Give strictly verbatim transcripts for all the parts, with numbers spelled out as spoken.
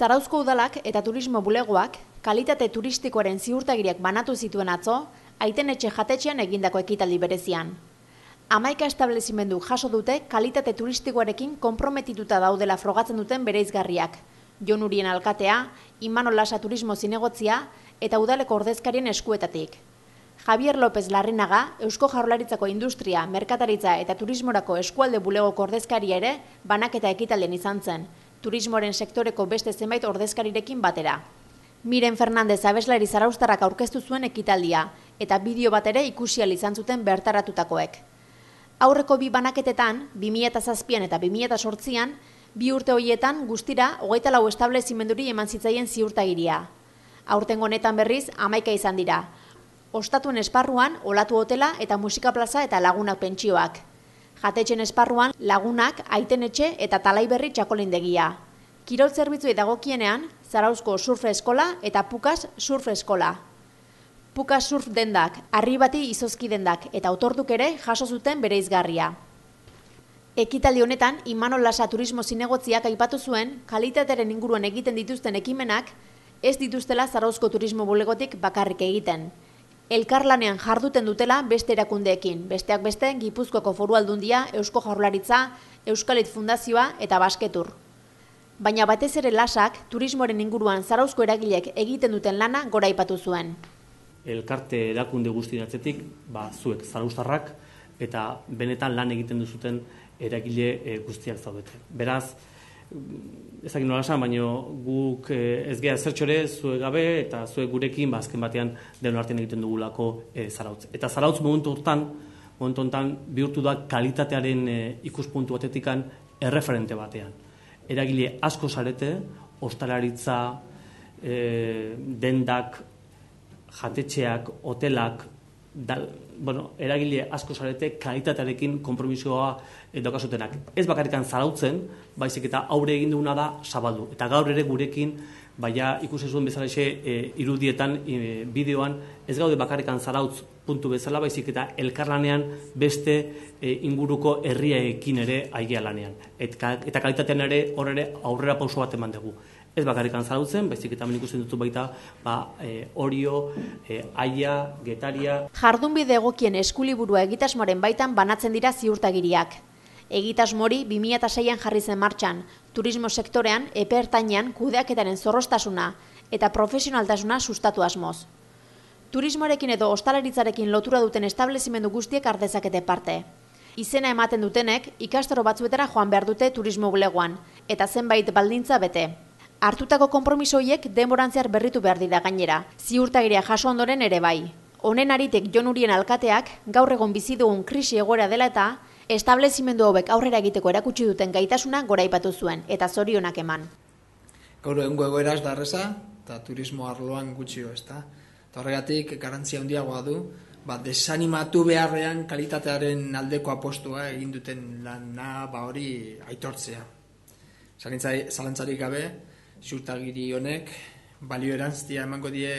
Zarauzko udalak eta turismo bulegoak kalitate turistikoaren ziurtagiriak banatu zituen atzo, Aitenetxe jatetxean egindako ekitaldi berezian. Hamaika establezimendu jaso dute kalitate turistikoarekin konprometituta daudela frogatzen duten bereizgarriak. Jon Urien alkatea, Imanol Lasa turismo zinegotzia eta udaleko ordezkarien eskuetatik. Javier López Larrinaga, Eusko Jaurlaritzako Industria, Merkataritza eta Turismorako eskualde bulegoko ordezkaria ere banaketa ekitaldian izan zen, turismoaren sektoreko beste zenbait ordezkarirekin batera. Miren Fernandez abeslari zarauztarrak aurkeztu zuen ekitaldia eta bideo bat ere ikusi ahal izan zuten bertaratutakoek. Aurreko bi banaketetan, bi mila zazpian eta bi mila zortzian, bi urte horietan guztira hogeita lau establezimenduri eman zitzaien ziurtagiria. Aurtengo honetan berriz hamaika izan dira. Ostatuen esparruan, olatu hotela eta musika plaza eta lagunak pentsioak. Jatetxen esparruan, lagunak, Aitenetxe eta Talaiberri txakolindegia. Kirol zerbitzuei dagokienean, Zarauzko surf eskola eta Pukas surf eskola. Pukas surf dendak, Arribati izozki dendak eta otorduk ere jaso zuten bereizgarria. Ekitaldi honetan, Imanol Lasa turismo zinegotziak aipatu zuen, kalitatearen inguruan egiten dituzten ekimenak, ez dituztela Zarauzko turismo bulegotik bakarrik egiten. Elkarlanean jarduten dutela beste erakundeekin, besteak beste Gipuzkoako Foru Aldundia, Eusko Jaurlaritza, Euskalit Fundazioa eta Basketur. Baina batez ere Lasak turismoaren inguruan Zarauzko eragileek egiten duten lana goraipatu zuen. Elkarte erakunde guztien atzetik, ba, zuek zarauztarrak eta benetan lan egiten duzuten eragile e, guztiak zaudete. Beraz, ezagin nola esan, baina guk e, ez geha zertxore zuek gabe eta zuek gurekin ba, azken batean denon artean egiten dugulako e, Zarautz. Eta Zarautz momentu hortan, momentu hortan bihurtu da kalitatearen e, ikuspuntu batetikan erreferente batean. Eragile asko zarete, ostalaritza, e, dendak, jatetxeak, hotelak, da, bueno, eragile asko zarete kalitatearekin konpromisoa daukazutenak. Ez bakarrikan Zarautzen, baizik eta aurre egin duguna da zabaldu. Eta gaur ere gurekin, baina ikusi zuen bezalaxe e, irudietan, e, bideoan, ez gaude bakarrikan Zarautz puntu bezala, baizik eta elkarlanean beste e, inguruko herriaekin ere aigea lanean. Eta, eta kalitatean ere hor ere aurrera pauso bat eman dugu. Ez bakarrikan Zarautzen, baizik eta hemen ikusten dut baita ba, e, Orio, e, Aia, Getaria. Jardunbide egokien eskuliburua egitasmoaren baitan banatzen dira ziurtagiriak. Egitasmori bi mila seian jarri zen martxan, turismo sektorean epe ertainean kudeaketaren zorroztasuna eta profesionaltasuna sustatu asmoz. Turismoarekin edo ostalaritzarekin lotura duten establezimendu guztiek har dezakete parte. Izena ematen dutenek ikastaro batzuetara joan behar dute turismo bulegoan eta zenbait baldintza bete. Hartutako konpromiso horiek denborantziar berritu behar dira gainera, ziurtagiria jaso ondoren ere bai. Honen aritek Jon Urien alkateak gaur egon bizi dugun krisi egoera dela eta establezimendu hauek aurrera egiteko erakutsi duten gaitasuna goraipatu zuen eta zorionak eman. Gaur egungo egoera ez da erreza eta turismo arloan gutxio, ezta. Eta horregatik garantzia handiagoa du, ba, desanimatu beharrean kalitatearen aldeko apostua egin duten lana ba hori aitortzea. Zalantzarik gabe, ziurtagiri honek balio erantzia emango die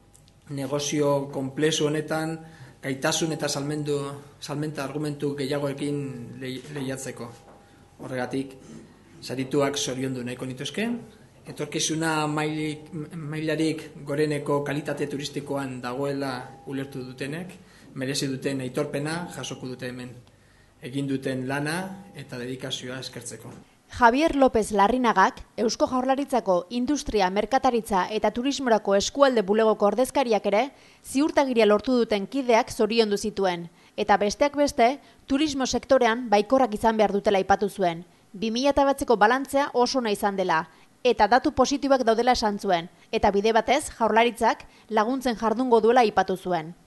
negozio konplexu honetan gaitasun eta salmendu, salmenta argumentu gehiagoekin lehiatzeko. Horregatik, sarituak zoriondu nahiko nituzke, etorkizuna mailik, mailarik goreneko kalitate turistikoan dagoela ulertu dutenek, merezi duten aitorpena jasoko dute hemen, egin duten lana eta dedikazioa eskertzeko. Javier López Larrinagak, Eusko Jaurlaritzako Industria, Merkataritza eta Turismorako eskualde bulegoko ordezkariak ere, ziurtagiria lortu duten kideak zoriondu zituen, eta besteak beste, turismo sektorean baikorrak izan behar dutela aipatu zuen. bi mila batzeko balantzea oso ona izan dela, eta datu positiboak daudela esan zuen, eta bide batez Jaurlaritzak laguntzen jardungo duela aipatu zuen.